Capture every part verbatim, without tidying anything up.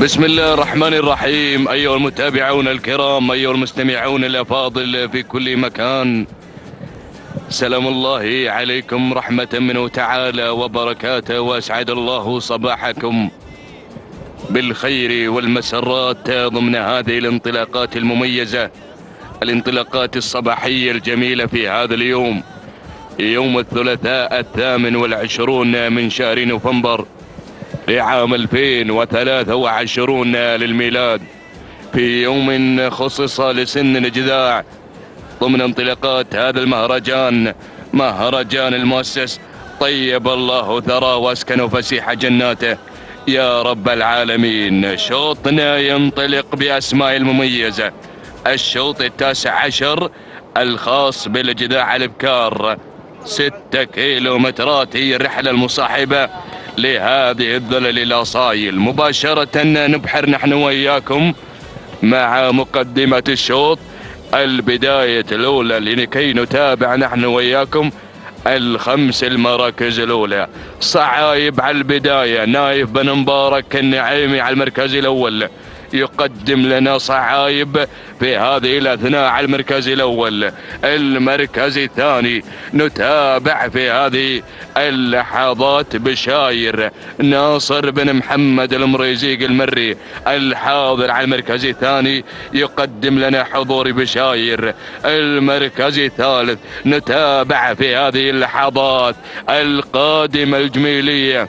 بسم الله الرحمن الرحيم. أيها المتابعون الكرام، أيها المستمعون الأفاضل في كل مكان، سلام الله عليكم، رحمة منه تعالى وبركاته، وأسعد الله صباحكم بالخير والمسرات ضمن هذه الانطلاقات المميزة، الانطلاقات الصباحية الجميلة في هذا اليوم، يوم الثلاثاء الثامن والعشرون من شهر نوفمبر لعام ألفين وثلاثة وعشرين للميلاد، في يوم خصص لسن الجذاع ضمن انطلاقات هذا المهرجان، مهرجان المؤسس. طيب الله ثرى واسكن فسيح جناته يا رب العالمين. شوطنا ينطلق بأسماء المميزة، الشوط التاسع عشر الخاص بالجذاع الابكار، ستة كيلومترات هي الرحلة المصاحبة لهذه الظلل الأصايل. مباشرة نبحر نحن وإياكم مع مقدمة الشوط، البداية الأولى لكي نتابع نحن وإياكم الخمس المراكز الأولى. صعايب على البداية، نايف بن مبارك النعيمي على المركز الأول، يقدم لنا صعايب في هذه الأثناء على المركز الأول. المركز الثاني نتابع في هذه اللحظات بشاير ناصر بن محمد المريزيق المري الحاضر على المركز الثاني، يقدم لنا حضور بشاير. المركز الثالث نتابع في هذه اللحظات القادمة الجميلية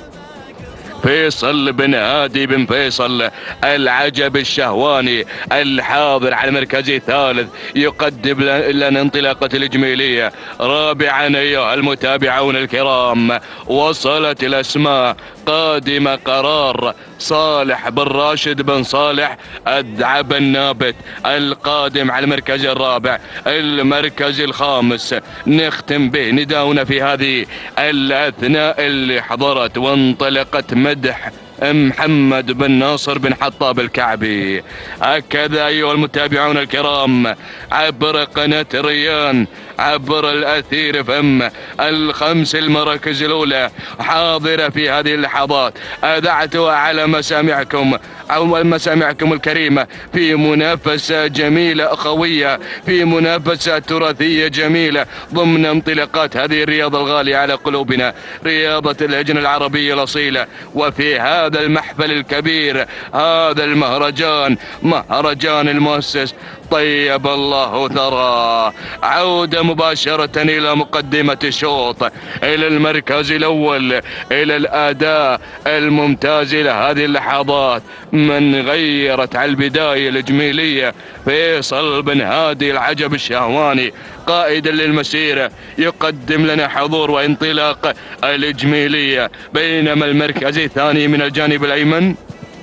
فيصل بن هادي بن فيصل العجب الشهواني الحاضر على المركز الثالث، يقدم لنا انطلاقة الجميلية. رابعا أيها المتابعون الكرام، وصلت الأسماء قادمة قرار صالح بن راشد بن صالح الدعب النابت القادم على المركز الرابع. المركز الخامس نختم به نداؤنا في هذه الأثناء اللي حضرت وانطلقت مدح محمد بن ناصر بن حطاب الكعبي. هكذا أيها المتابعون الكرام عبر قناة الريان، عبر الأثير فم، الخمس المراكز الأولى حاضرة في هذه اللحظات، أذعتها على مسامعكم أو مسامعكم الكريمة في منافسة جميلة أخوية، في منافسة تراثية جميلة ضمن انطلاقات هذه الرياضة الغالية على قلوبنا، رياضة اللجنة العربية الأصيلة. وفي هذا المحفل الكبير، هذا المهرجان، مهرجان المؤسس، طيب الله ثرى، عودة مباشرة إلى مقدمة الشوط، إلى المركز الأول، إلى الأداء الممتاز لهذه اللحظات. من غيرت على البداية الجميلية فيصل بن هادي العجب الشهواني قائدا للمسيرة، يقدم لنا حضور وانطلاق الجميلية. بينما المركز الثاني من الجانب الأيمن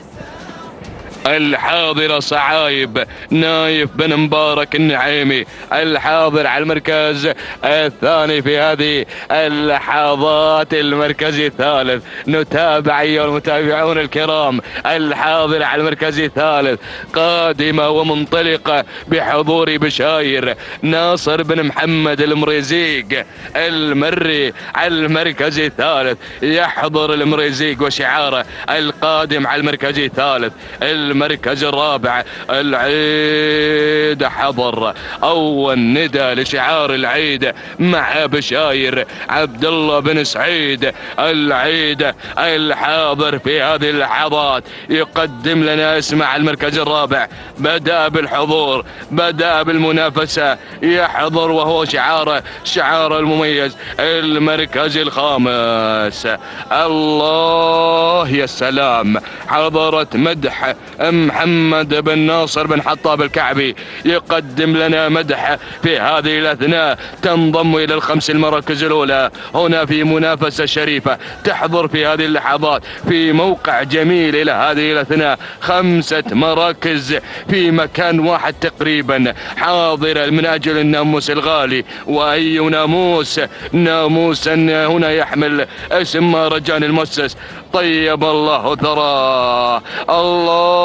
الحاضر صعايب نايف بن مبارك النعيمي الحاضر على المركز الثاني في هذه اللحظات. المركز الثالث نتابع أيها المتابعون الكرام، الحاضر على المركز الثالث قادمة ومنطلقة بحضور بشاير ناصر بن محمد المريزيق المري على المركز الثالث، يحضر المريزيق وشعاره القادم على المركز الثالث. المركز الرابع العيد حضر، اول ندى لشعار العيد مع بشاير عبد الله بن سعيد العيد الحاضر في هذه اللحظات، يقدم لنا اسمع المركز الرابع. بدأ بالحضور، بدأ بالمنافسة، يحضر وهو شعاره شعار المميز. المركز الخامس الله يا سلام، حضرت مدح محمد بن ناصر بن حطاب الكعبي، يقدم لنا مدح في هذه الأثناء، تنضم إلى الخمس المراكز الأولى هنا في منافسة شريفة تحضر في هذه اللحظات في موقع جميل إلى هذه الأثناء. خمسة مراكز في مكان واحد تقريبا حاضرة من أجل الناموس الغالي. وأي ناموس؟ ناموس هنا يحمل اسم مهرجان المؤسس، طيب الله ثرى. الله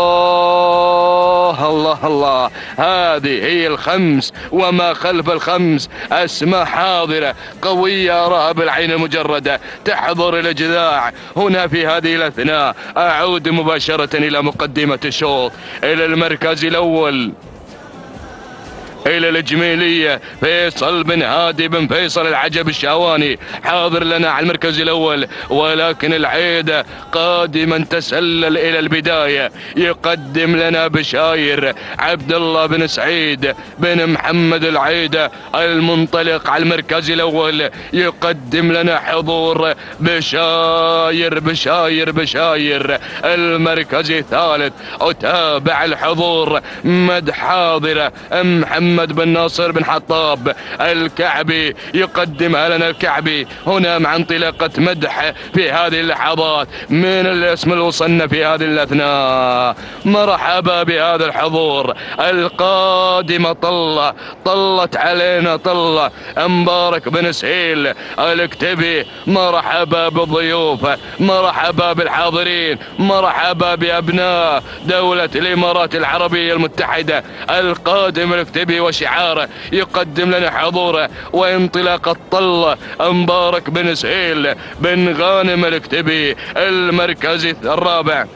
الله الله الله. هذه هي الخمس وما خلف الخمس، أسماء حاضرة قوية أراها بالعين المجردة تحضر الإجذاع. هنا في هذه الأثناء أعود مباشرة إلى مقدمة الشوط، إلى المركز الأول إلى الجميلية. فيصل بن هادي بن فيصل العجب الشهواني حاضر لنا على المركز الأول، ولكن العيدة قادما تسلل إلى البداية. يقدم لنا بشاير عبد الله بن سعيد بن محمد العيدة المنطلق على المركز الأول. يقدم لنا حضور بشاير بشاير بشاير المركز الثالث. أتابع الحضور مد حاضرة محمد محمد بن ناصر بن حطاب الكعبي. يقدمها لنا الكعبي هنا مع انطلاقة مدح في هذه اللحظات من الاسم اللي وصلنا في هذه الأثناء. مرحبا بهذا الحضور القادمة. طلة طلت علينا طلة مبارك بن سهيل الكتبي. مرحبا بالضيوف، مرحبا بالحاضرين، مرحبا بأبناء دولة الإمارات العربية المتحدة. القادم الكتبي وشعاره يقدم لنا حضوره وانطلاق الطلة مبارك بن سهيل بن غانم الكتبي المركز الرابع.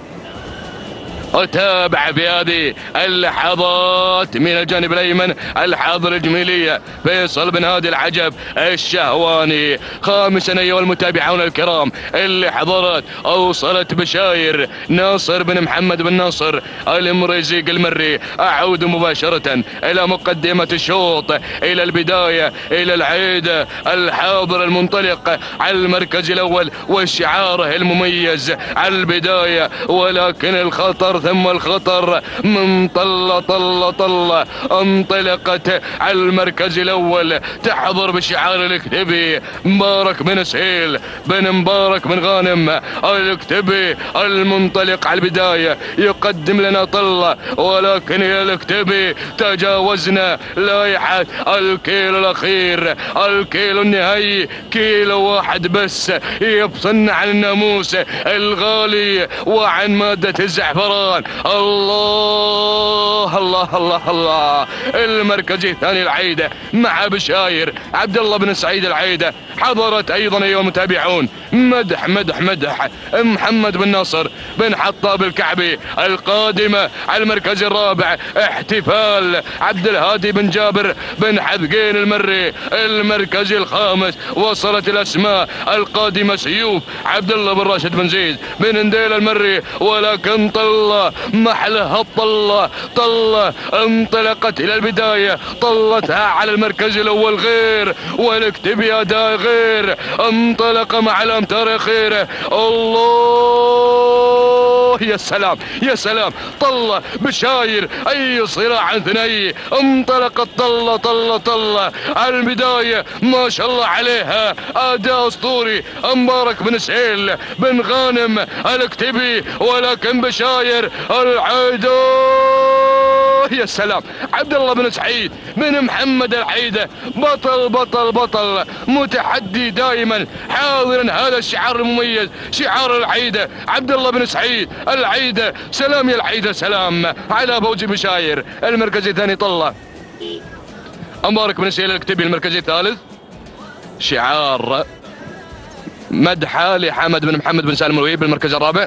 أتابع في هذه اللحظات من الجانب الأيمن الحاضر الجميلية فيصل بن هادي العجب الشهواني. خامسا أيها المتابعون الكرام اللي حضرت أوصلت بشاير ناصر بن محمد بن ناصر المريزيق المري. أعود مباشرة إلى مقدمة الشوط، إلى البداية، إلى العيدة الحاضر المنطلق على المركز الأول وشعاره المميز على البداية. ولكن الخطر ثم الخطر من طلة طلة طلة انطلقت على المركز الأول. تحضر بشعار الكتبي مبارك بن سهيل بن مبارك بن غانم الكتبي المنطلق على البداية. يقدم لنا طلة ولكن يا الكتبي تجاوزنا لائحة الكيلو الأخير، الكيلو النهائي كيلو واحد بس يفصلنا عن الناموس الغالي وعن مادة الزعفران. الله الله الله الله. المركز الثاني العيدة مع بشاير عبد الله بن سعيد العيدة. حضرت ايضا ايها المتابعون مدح مدح مدح محمد بن ناصر بن حطاب الكعبي. القادمة على المركز الرابع احتفال عبد الهادي بن جابر بن حذقين المري. المركز الخامس وصلت الاسماء القادمة سيوف عبد الله بن راشد بن زيد بن نديل المري. ولكن طلة محلها الطلة، طلة انطلقت الى البداية، طلتها على المركز الاول غير والكتبي اداء غير. انطلق مع الامتار خيره. الله يا سلام يا سلام. طلة بشاير اي صراع ثنائي. انطلقت طلة طلة طلة على البداية ما شاء الله عليها اداء اسطوري. مبارك بن سهيل بن غانم الكتبي ولكن بشاير العيدة يا سلام. عبد الله بن سعيد بن محمد العيدة بطل بطل بطل متحدي دائما حاضرا. هذا الشعار المميز شعار العيدة عبد الله بن سعيد العيدة. سلام يا العيدة سلام على فوز بشاير. المركز الثاني طلة مبارك بن سهيل الكتبي. المركز الثالث شعار مدحة لحمد بن محمد بن سالم الوهيب. المركز الرابع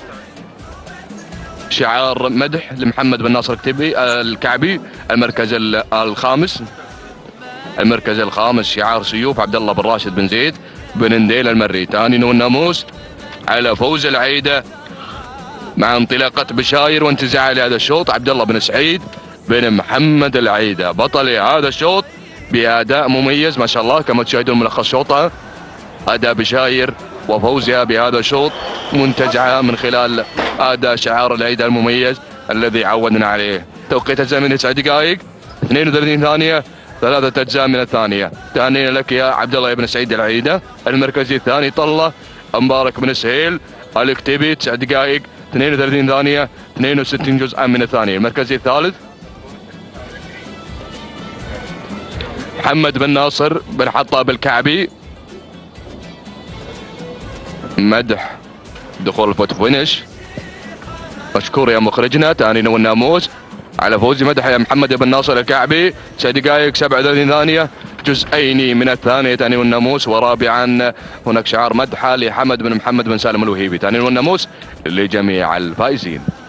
شعار مدح لمحمد بن ناصر الكتبي الكعبي. المركز الخامس المركز الخامس شعار سيوف عبد الله بن راشد بن زيد بن نديل المري. ثاني نون ناموس على فوز العيدة مع انطلاقة بشاير وانتزاع لهذا الشوط عبد الله بن سعيد بن محمد العيدة بطل هذا الشوط بأداء مميز ما شاء الله. كما تشاهدون ملخص شوطها أداء بشاير وفوزها بهذا الشوط منتجعة من خلال أداء شعار العيدة المميز الذي عودنا عليه. توقيت أجزاء من تسع دقائق اثنين وثلاثين ثانية ثلاثة أجزاء من الثانية. تهنينا لك يا عبد الله بن سعيد العيدة. المركز الثاني طلة مبارك بن سهيل الكتبي تسع دقائق اثنين وثلاثين ثانية اثنين وستين جزءا من الثانية. المركز الثالث محمد بن ناصر بن حطاب الكعبي مدح دخول الفوت فينش مشكور يا مخرجنا تاني والناموس على فوز مدح يا محمد بن ناصر الكعبي. تسع دقائق سبع وثلاثين ثانية جزئين من الثانية تاني والناموس. ورابعا هناك شعار مدحة لحمد بن محمد بن سالم الوهيبي. تاني والناموس لجميع الفائزين.